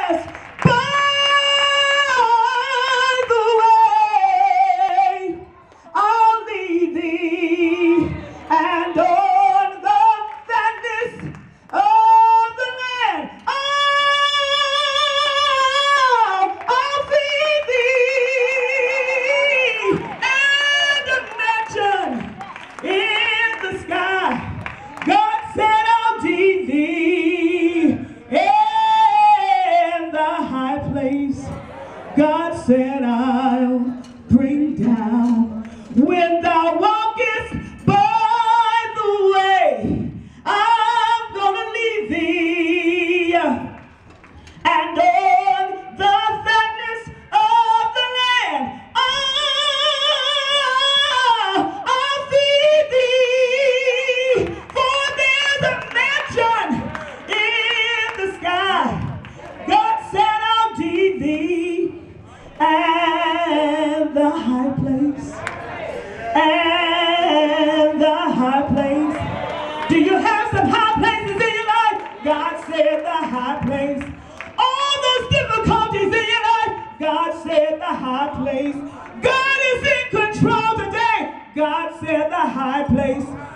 God said, I'll bring down. When thou walkest by the way, I'm gonna lead thee, and on the fatness of the land, I'll feed thee. For there's a mansion in the sky. God said, I'll lead thee. And the high place, and the high place. Do you have some high places in your life? God said the high place. All those difficulties in your life, God said the high place. God is in control today. God said the high place.